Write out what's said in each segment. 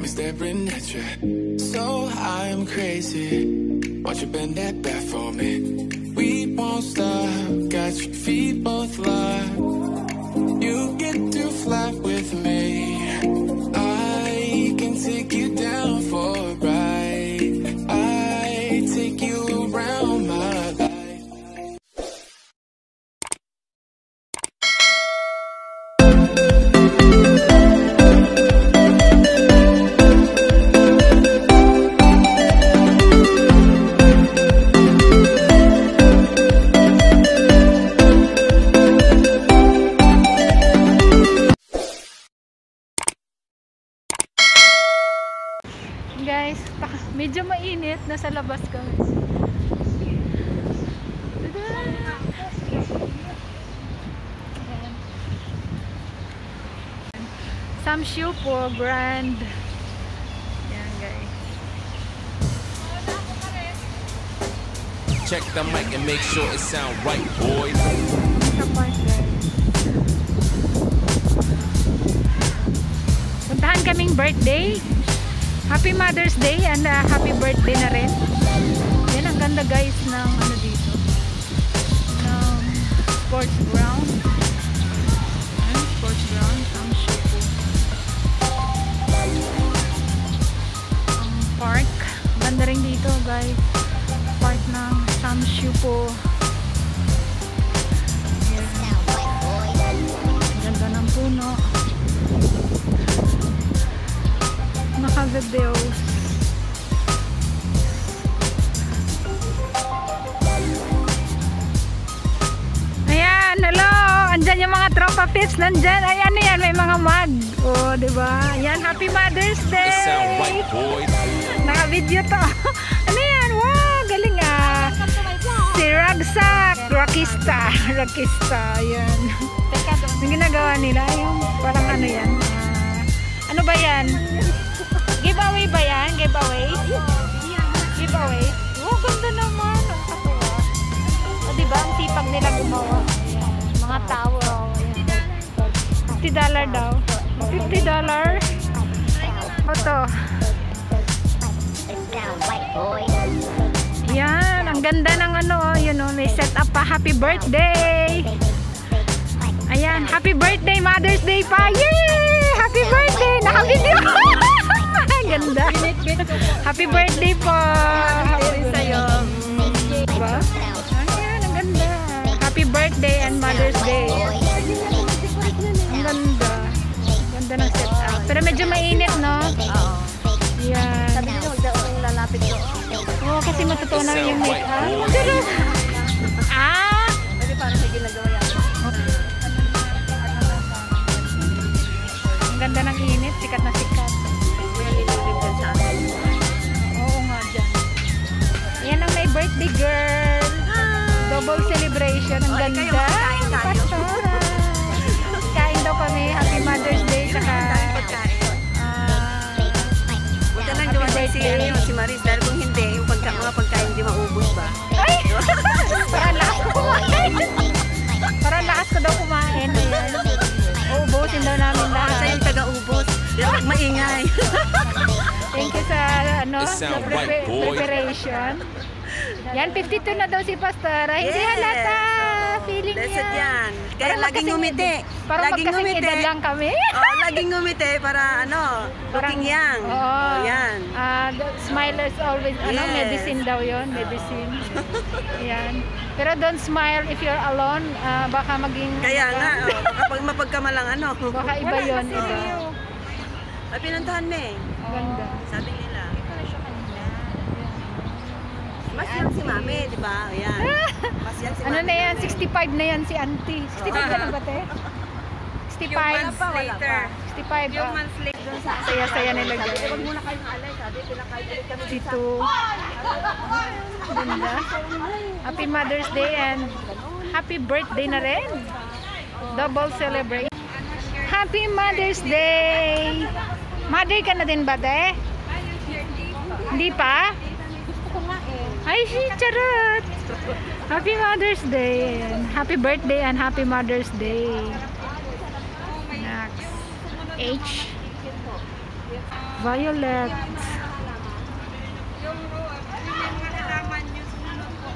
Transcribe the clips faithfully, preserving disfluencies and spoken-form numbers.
staring at you. So I'm crazy. Watch you bend that back for me. We won't stop. Got your feet both locked. You get to fly with me. I can take you down for a ride. I take you around my life. Guys, medyo mainit, nasa labas kami. Samshu po, brand. Yan guys. Check the mic and make sure it sound right, boys. Puntahan kaming birthday. Happy Mother's Day and uh, happy birthday na rin. Yan, ang ganda guys ng ano dito. Ng sports ground. Yan, sports ground. Ang show. Ang park. Ganda rin dito guys. Park ng Samshu po. Ganda ng puno. Nakagadeos. Ayan, hello. Andyan yung mga tropa pits. Nandyan. Ay, ano yan? May mga mug. O, diba? Ayan, happy Mother's Day. It sound right, boys. Naka-video to. Ano yan? Wow, galing ah. Si Ragsak. Rockista. Rockista. Ayan. Ang ginagawa nila, yung parang ano yan. Uh, ano ba yan? Giveaway ba yan? Giveaway? Giveaway? Oh, ganda naman. Ang katuwa. O, diba? Ang sipag nila gumawa. Ayan. Mga tao. fifty dollars daw. fifty dollars. Ito. Yan. Ang ganda ng ano. You know, may set up pa. Happy birthday. Ayan. Happy birthday. Mother's Day pa. Yay! Happy birthday. Naka-video. Ganda. Happy birthday po. Happy sa'yo. Diba? Ayan, ang ganda. Happy birthday and Mother's Day. Ang ganda. Ang ganda ng setup. Pero medyo mainit, no? Oo. Ayan. Sabi nyo, huwag daw akong lalapit ko. Oo, kasi matutunan yung make-up. Pero, ah! Kasi parang may ginagawa yan. Ang ganda ng init. Sikat na sikat. Oo nga dyan. Yan ang may birthday girl. Double celebration. Ang ganda. Pastora. Kain daw kami. Happy Mother's Day. Saka huwag ka lang gawa si, ano, si Maris. Dahil kung hindi, yung pagka, mga pagkain hindi maubos ba? Ay! Parang lakas ko kumain. Parang lakas ko daw kumain. Ayan. Uubusin daw namin lahat. Kasi yung taga-ubos. Yung maingay. Thank you sa ano, sa prepa preparation. Yan, fifty-two na daw si Pastora. Hindi Yes. halata. Feeling Blessed niya. yan. Kaya Parang laging ngumiti. Parang Laging magkasing ngumiti. edad lang kami. Oh, laging ngumiti para ano, looking young. Oo. Oh, yan. Ah, the smile is always, ano, Yes. medicine daw yon, medicine. Yan. Pero don't smile if you're alone. Ah, baka maging... Kaya nga, oh, kapag mapagkamalang ano. Baka iba yon, iba. Ay, pinuntahan mo eh. Ganda. Sabi nila. Mas yan si Mami, di ba? Ayan. Mas yan si Ano Mami. na yan? sixty-five na yan si Auntie. sixty-five ka na ba, te? sixty-five. Wala pa, wala pa. sixty-five. Yung ah. months late doon sa... Saya-saya nila Sabi, guys. huwag muna kayong alay. Sabi, pinakain ulit kami Dito. Ganda. Happy Mother's Day and happy birthday na rin. Double celebrate. Happy Mother's Day! Mother ka na din ba, te? Hindi pa? Ay, si charot! Happy Mother's Day! And happy birthday and happy Mother's Day! Next. H. Violet. Yung mga halaman yung sunod po.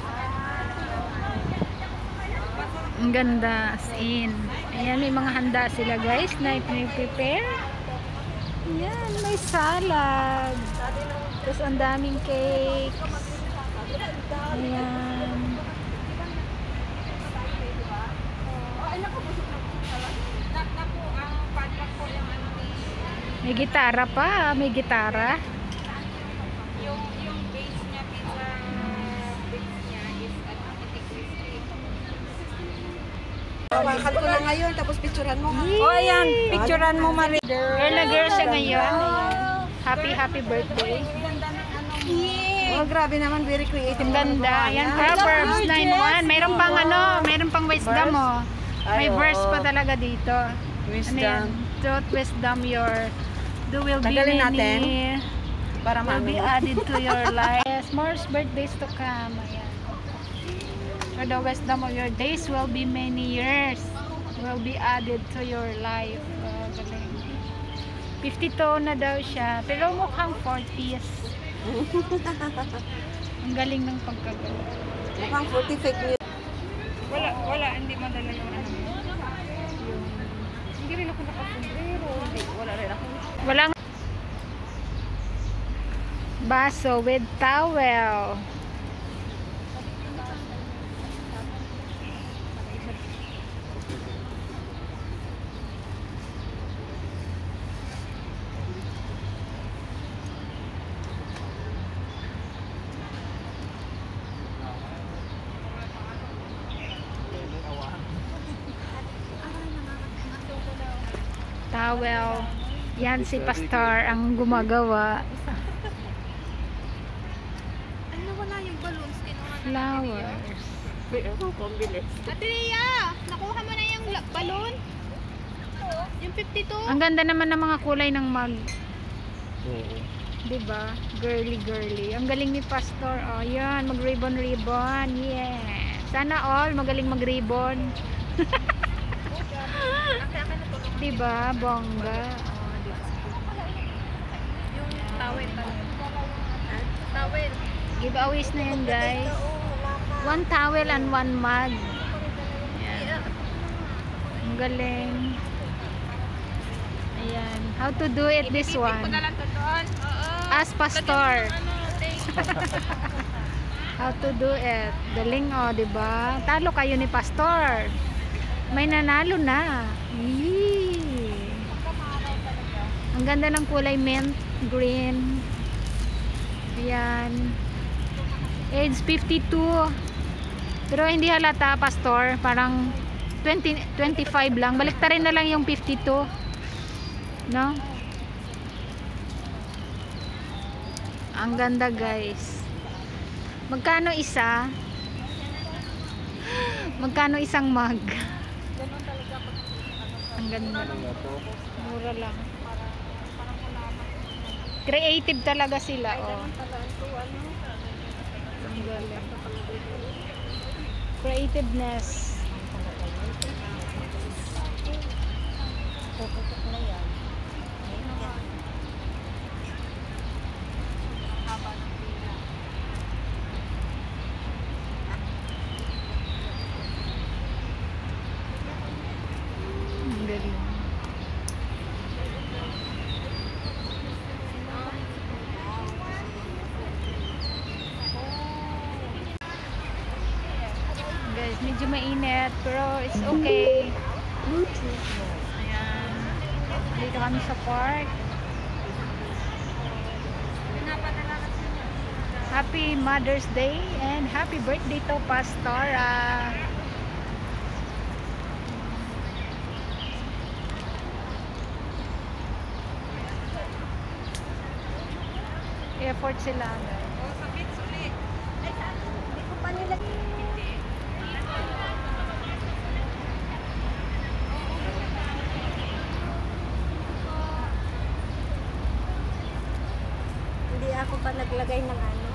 Ang ganda, as in. Ayan, may mga handa sila guys na i-prepare. Ayan, may salad. Tapos ang daming cakes. Ayan. May gitara pa, may gitara. Yung yung base niya, pizza base niya is ano, crispy. Hawakan ko na ngayon, tapos picturean mo. Oh, ayan, picturean mo, Marie. Girl na girl siya ngayon. Ayan. Happy, happy birthday. Oh, grabe naman, very creative. Ang ganda. Ayan, Proverbs nine one. Mayroon pang ano, mayroon pang wisdom mo. May verse pa talaga dito. Ano yan? Truth, wisdom, your do will be Tagalin many. natin. Para Will be maano. added to your life. Yes, more birthdays to come. Ayan. For the wisdom of your days will be many years. Will be added to your life. Oh, galing. fifty-two na daw siya. Pero mukhang forties. Ang galing ng pagkagawa. Mukhang forty fake news. Wala, wala. Hindi madala yung ano. Yung... Hindi rin ako nakasundero. Hindi, wala rin ako. Walang baso with towel. Towel. Yan si Pastor ang gumagawa. Ano, wala yung balloons. Kinuha na. Flowers. Ate Rhea, nakuha mo na yung la- balloon? Yung fifty-two? Ang ganda naman ng mga kulay ng mug. Diba? Girly girly. Ang galing ni Pastor. Oh, yan. Mag-ribbon ribbon. Yeah. Sana all magaling mag-ribbon. Diba? Bongga. Oh, diba? Yung towel pala. Towel. Giveaways na yan guys. One towel and one mug. Yan. Ang galing. Ayan. How to do it this one? lang to doon. Oo. As Pastor. Ano, thank How to do it. Galing oh, diba? Talo kayo ni Pastor. May nanalo na. Yee. Ang ganda ng kulay mint, green. Ayan. Age fifty-two. Pero hindi halata, Pastor. Parang twenty, twenty-five lang. Baliktarin na lang yung fifty-two. No? Ang ganda, guys. Magkano isa? Magkano isang mug? Ang ganda. Mura lang. Creative talaga sila, oh. Ang galing. Creativeness. Ang galing. Guys, medyo mainit pero it's okay. Ayan. Dito kami sa park. Happy Mother's Day and happy birthday to Pastora. Effort sila. Hindi ako pa naglagay ng ano.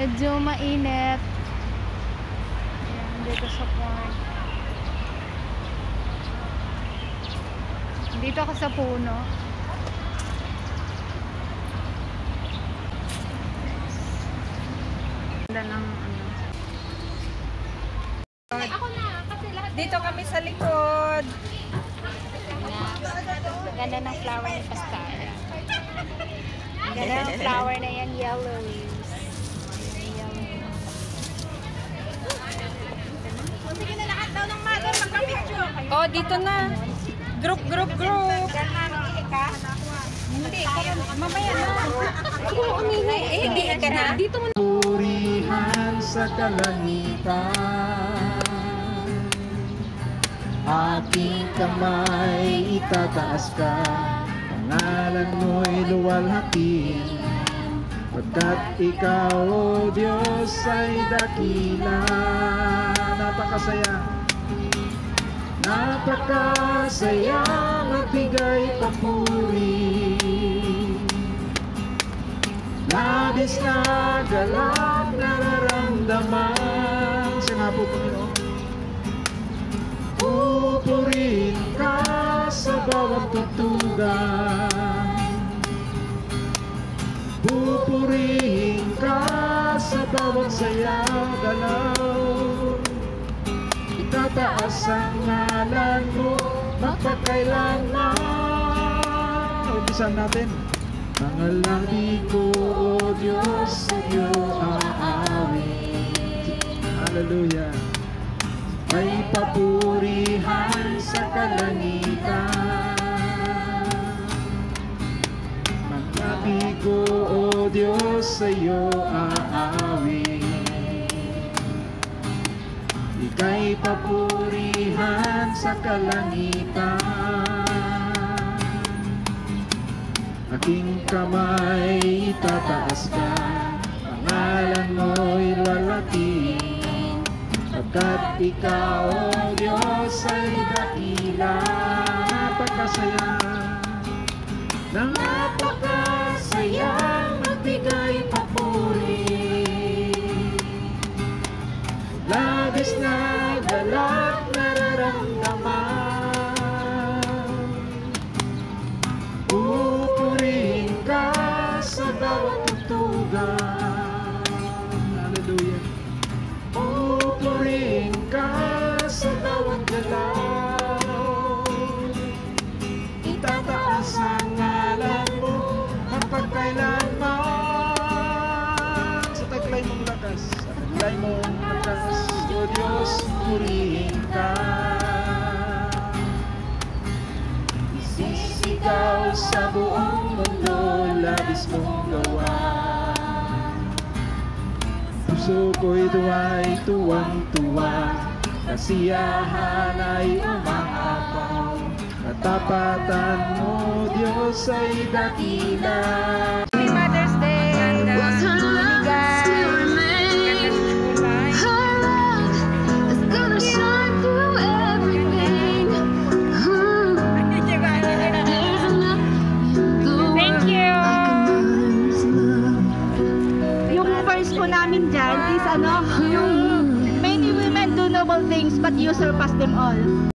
Medyo mainit. Ayan, dito sa park. Dito ako sa puno. Ganda ng ano. Ako na, kasi lahat Dito kami sa likod. ganda ng flower ni Pastara. Ganda ng flower na yan, yellow leaves. Yellow. Sige na lahat daw ng mother, magpa-picture. Oh, dito na. Group, group, group. Hindi, mamaya na. Ako, umini. Eh, hindi ka na. Dito mo. Purihan sa kalangitan, aking kamay itataas ka, pangalan mo'y luwalhatiin, pagkat ikaw, O Diyos, ay dakila. Napakasaya, napakasaya, magbigay papuri. Labis na galak nararamdaman. Siya nga po, Panginoon. Pupurihin ka sa bawat tutugan, pupurihin ka sa bawat sayaw galaw. Itataas ang ngalan mo magpakailanman. Umpisan natin. Mga labi ko, O Diyos, sa iyo aawit. Hallelujah. May papurihan sa kalangitan. Mga labi ko, O Diyos, sa iyo aawit. Ika'y papurihan sa kalangitan. Aking kamay itataas ka, pangalan mo'y lalaking, pagkat ikaw, O Diyos, ay dakila. Napakasaya, napakasaya, magbigay papuri. Labis na galak nararamdaman, pupurihin ka sa bawat tutugan. Hallelujah. Pupurihin ka sa bawat galaw. Itataas ang ngalan mo magpagkailanman. Sa taglay mong lakas, sa taglay mong lakas, O Diyos, purihin ka. Isisigaw sa buong mundo, labis mong gawa. Puso ko'y duwa'y tuwang-tuwa, kasiyahan ay umaapaw. Katapatan mo, Diyos, ay dakila. Happy Mother's Day. Ganda. Guys. Thank you. Yung verse po namin dyan is ano, yung many women do noble things but you surpass them all.